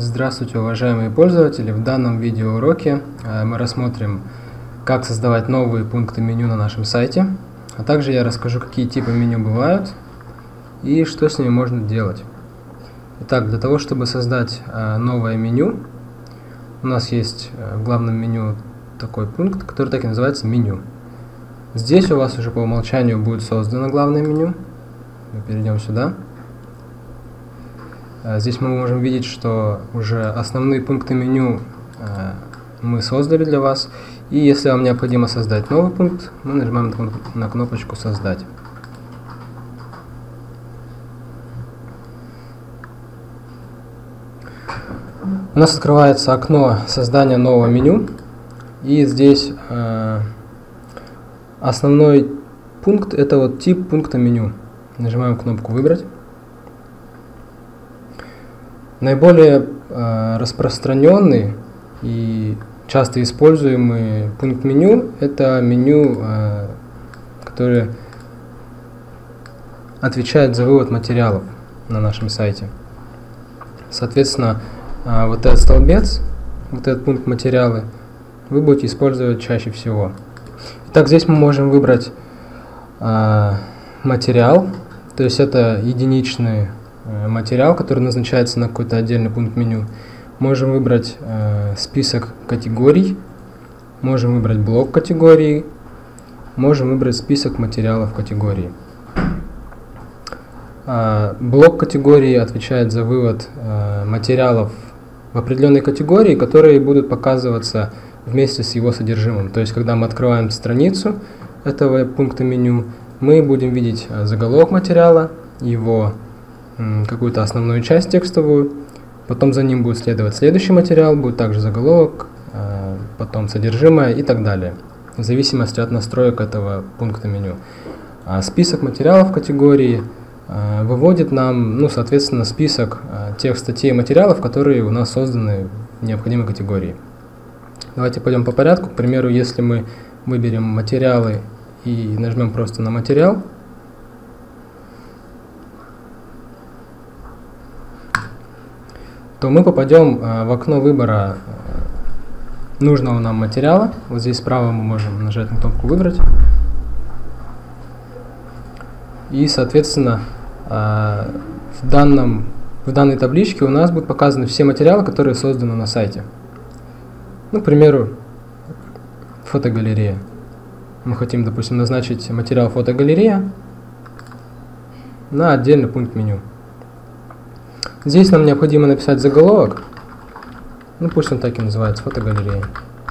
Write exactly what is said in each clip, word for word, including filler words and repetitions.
Здравствуйте, уважаемые пользователи! В данном видеоуроке мы рассмотрим, как создавать новые пункты меню на нашем сайте, а также я расскажу, какие типы меню бывают и что с ними можно делать. Итак, для того, чтобы создать новое меню, у нас есть в главном меню такой пункт, который так и называется меню. Здесь у вас уже по умолчанию будет создано главное меню. Мы перейдем сюда. Здесь мы можем видеть, что уже основные пункты меню э, мы создали для вас. И если вам необходимо создать новый пункт, мы нажимаем на кнопочку «Создать». У нас открывается окно создания нового меню. И здесь э, основной пункт – это вот тип пункта меню. Нажимаем кнопку «Выбрать». Наиболее э, распространенный и часто используемый пункт меню – это меню, э, которое отвечает за вывод материалов на нашем сайте. Соответственно, э, вот этот столбец, вот этот пункт материалы, вы будете использовать чаще всего. Итак, здесь мы можем выбрать э, материал, то есть это единичный материал, который назначается на какой-то отдельный пункт меню. Можем выбрать э, список категорий, можем выбрать блок категорий, можем выбрать список материалов категории. Э, блок категории отвечает за вывод э, материалов в определенной категории, которые будут показываться вместе с его содержимым. То есть, когда мы открываем страницу этого пункта меню, мы будем видеть заголовок материала, его какую-то основную часть текстовую, потом за ним будет следовать следующий материал, будет также заголовок, потом содержимое и так далее, в зависимости от настроек этого пункта меню. А список материалов категории выводит нам, ну, соответственно, список тех статей и материалов, которые у нас созданы в необходимой категории. Давайте пойдем по порядку. К примеру, если мы выберем материалы и нажмем просто на материал, то мы попадем в окно выбора нужного нам материала. Вот здесь справа мы можем нажать на кнопку «Выбрать». И, соответственно, в, данном, в данной табличке у нас будут показаны все материалы, которые созданы на сайте. Ну, к примеру, фотогалерея. Мы хотим, допустим, назначить материал фотогалерея на отдельный пункт меню. Здесь нам необходимо написать заголовок, ну пусть он так и называется, фотогалерея.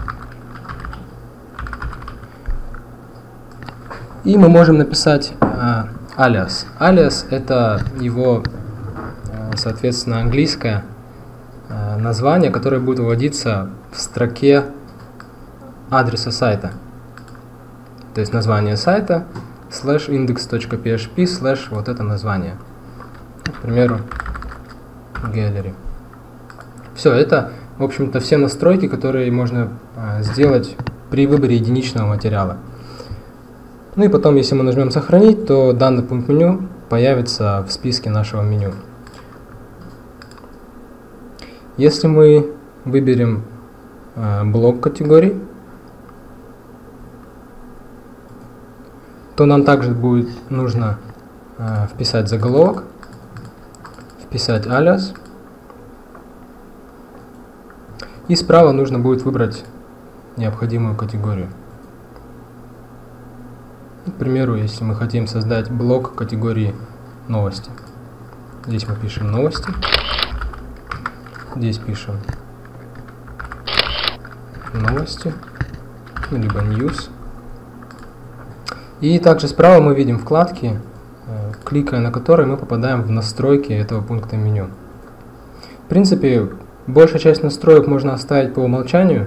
И мы можем написать э, алиас. Алиас – это его, э, соответственно, английское э, название, которое будет выводиться в строке адреса сайта. То есть название сайта, слэш index.php, слэш вот это название. К примеру, Gallery. Все, это, в общем-то, все настройки, которые можно а, сделать при выборе единичного материала. Ну и потом, если мы нажмем «Сохранить», то данный пункт меню появится в списке нашего меню. Если мы выберем а, блок категорий, то нам также будет нужно а, вписать заголовок, вписать алиас, и справа нужно будет выбрать необходимую категорию. К примеру, если мы хотим создать блок категории новости, здесь мы пишем новости, здесь пишем новости, либо news. И также справа мы видим вкладки, кликая на которые мы попадаем в настройки этого пункта меню. В принципе, большая часть настроек можно оставить по умолчанию.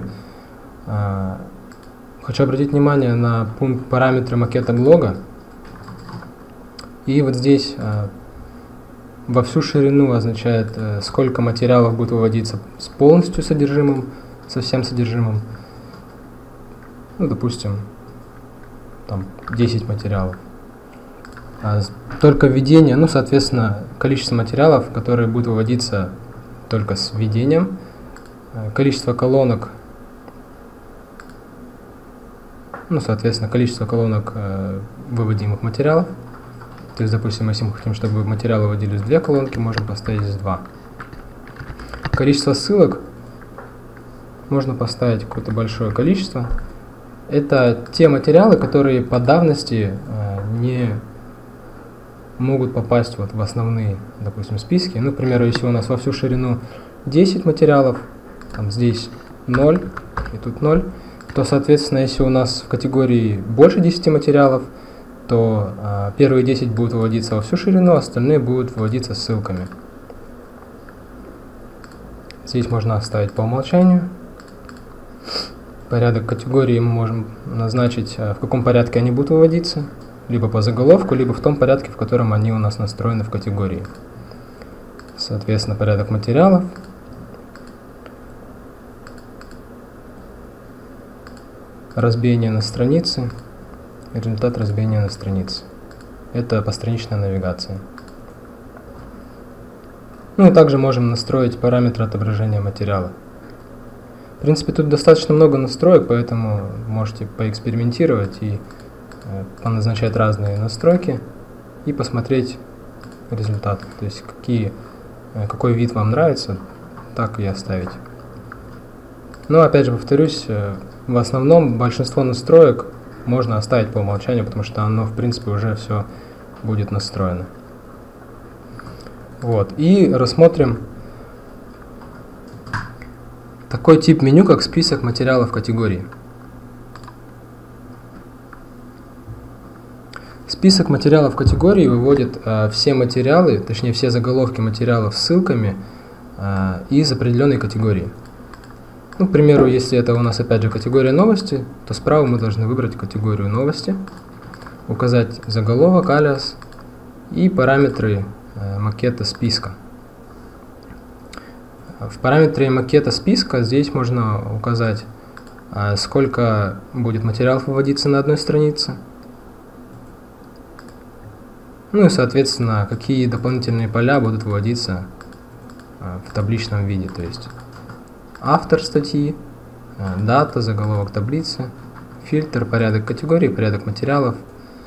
Хочу обратить внимание на пункт параметры макета блога. И вот здесь во всю ширину означает, сколько материалов будет выводиться с полностью содержимым, со всем содержимым. Ну, допустим, там десять материалов. Только введение, ну, соответственно, количество материалов, которые будут выводиться только с введением. Количество колонок, ну, соответственно, количество колонок э, выводимых материалов. То есть, допустим, если мы хотим, чтобы материалы выводились две колонки, можем поставить здесь два. Количество ссылок можно поставить какое-то большое количество. Это те материалы, которые по давности э, не могут попасть вот в основные, допустим, списки. Ну, к примеру, если у нас во всю ширину десять материалов, там здесь ноль и тут ноль, то, соответственно, если у нас в категории больше десяти материалов, то э, первые десять будут выводиться во всю ширину, остальные будут выводиться ссылками. Здесь можно оставить по умолчанию. Порядок категории мы можем назначить, в каком порядке они будут выводиться, либо по заголовку, либо в том порядке, в котором они у нас настроены в категории. Соответственно, порядок материалов. Разбиение на странице. Результат разбиения на странице. Это постраничная навигация. Ну и также можем настроить параметры отображения материала. В принципе, тут достаточно много настроек, поэтому можете поэкспериментировать и э, поназначать разные настройки и посмотреть результаты. То есть какие, э, какой вид вам нравится, так и оставить. Но опять же повторюсь, э, в основном большинство настроек можно оставить по умолчанию, потому что оно в принципе уже все будет настроено. Вот. И рассмотрим такой тип меню, как список материалов категории. Список материалов категории выводит э, все материалы, точнее все заголовки материалов с ссылками э, из определенной категории. Ну, к примеру, если это у нас опять же категория новости, то справа мы должны выбрать категорию новости, указать заголовок, алиас и параметры э, макета списка. В параметре макета списка здесь можно указать, э, сколько будет материалов выводиться на одной странице, ну и соответственно какие дополнительные поля будут выводиться э, в табличном виде, то есть автор статьи, дата, заголовок таблицы, фильтр, порядок категорий, порядок материалов.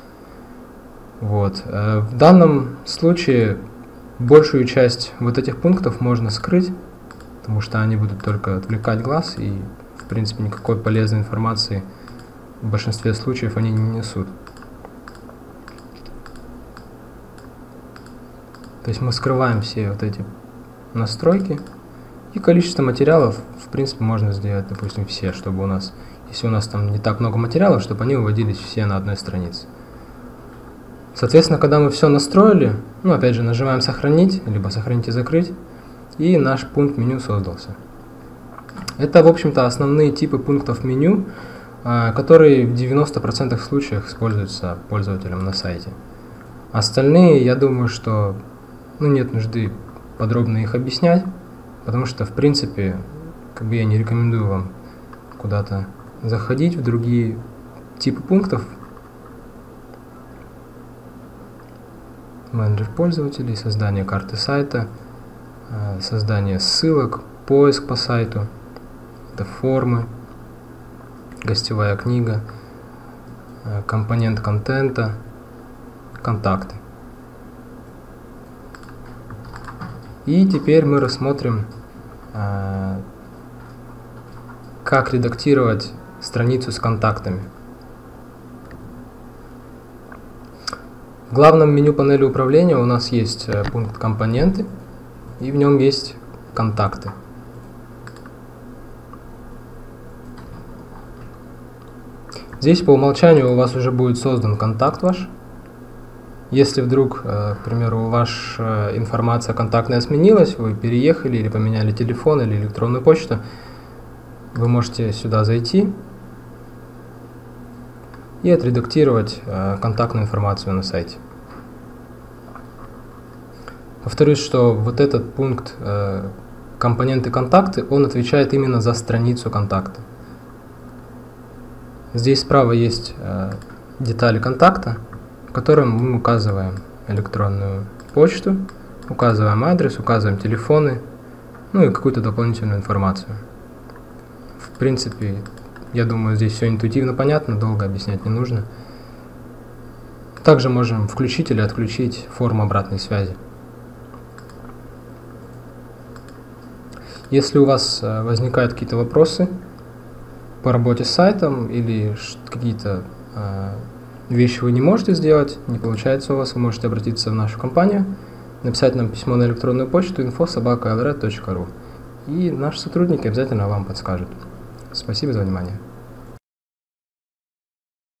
Вот. В данном случае большую часть вот этих пунктов можно скрыть, потому что они будут только отвлекать глаз и, в принципе, никакой полезной информации в большинстве случаев они не несут. То есть мы скрываем все вот эти настройки. И количество материалов, в принципе, можно сделать, допустим, все, чтобы у нас, если у нас там не так много материалов, чтобы они выводились все на одной странице. Соответственно, когда мы все настроили, ну, опять же, нажимаем «Сохранить», либо «Сохранить и закрыть», и наш пункт меню создался. Это, в общем-то, основные типы пунктов меню, которые в девяноста процентах случаев используются пользователем на сайте. Остальные, я думаю, что ну, нет нужды подробно их объяснять. Потому что, в принципе, как бы я не рекомендую вам куда-то заходить в другие типы пунктов. Менеджер пользователей, создание карты сайта, создание ссылок, поиск по сайту, это формы, гостевая книга, компонент контента, контакты. И теперь мы рассмотрим, как редактировать страницу с контактами. В главном меню панели управления у нас есть пункт «Компоненты», и в нем есть «Контакты». Здесь по умолчанию у вас уже будет создан контакт ваш. Если вдруг, к примеру, ваша информация контактная сменилась, вы переехали или поменяли телефон или электронную почту, вы можете сюда зайти и отредактировать контактную информацию на сайте. Повторюсь, что вот этот пункт «Компоненты контакты», он отвечает именно за страницу контакта. Здесь справа есть детали контакта, в котором мы указываем электронную почту, указываем адрес, указываем телефоны, ну и какую-то дополнительную информацию. В принципе, я думаю, здесь все интуитивно понятно, долго объяснять не нужно. Также можем включить или отключить форму обратной связи. Если у вас возникают какие-то вопросы по работе с сайтом или какие-то вещи вы не можете сделать, не получается у вас, вы можете обратиться в нашу компанию, написать нам письмо на электронную почту инфо собака эл ред точка ру, и наши сотрудники обязательно вам подскажут. Спасибо за внимание.